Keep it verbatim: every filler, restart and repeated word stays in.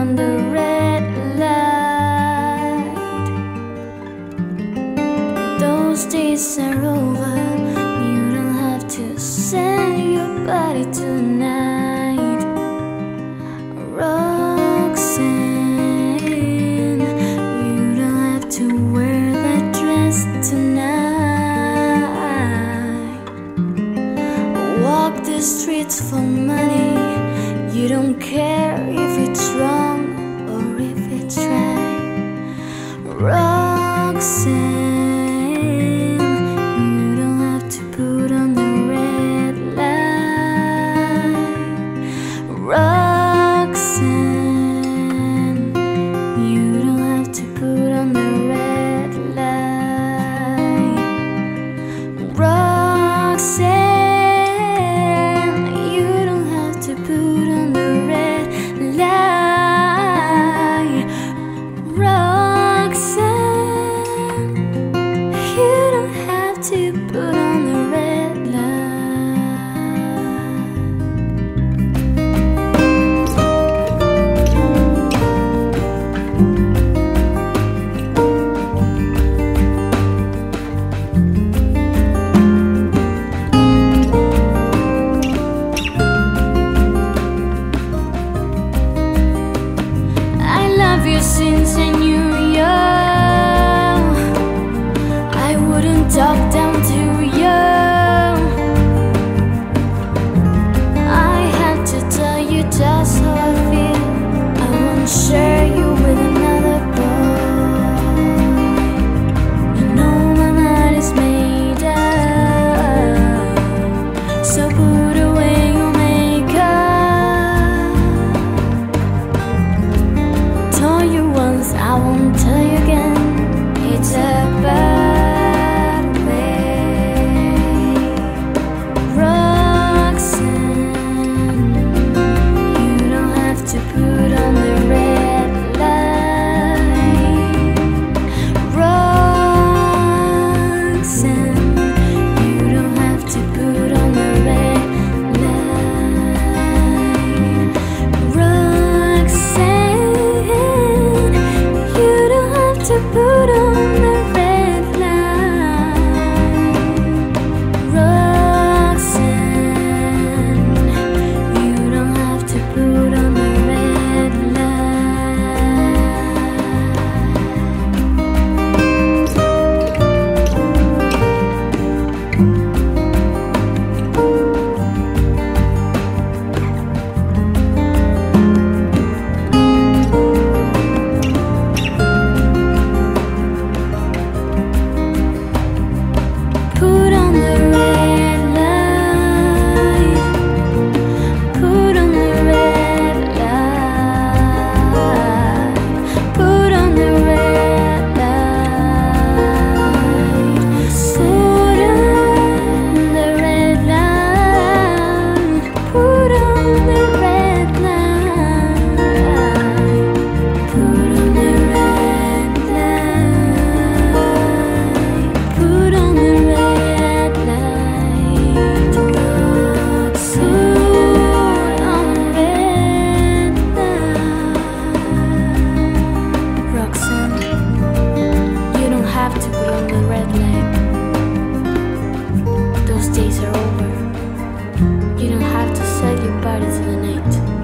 on the red light. Those days are over. You don't have to sell your body tonight, Roxanne. You don't have to wear that dress tonight. Walk the streets for money. You don't care if it's wrong or if it's right, Roxanne. You don't have to put on the red light, Roxanne. You don't have to put on the red light, Roxanne. To put on the red light. I love you since I knew you. I wouldn't talk down to you. I had to tell you just how I feel. I won't share you with another boy. You know my mind is made up, so put away your makeup. Told you once, I won't tell you again. It's a bad to put on the red light. Those days are over. You don't have to sell your body to the night.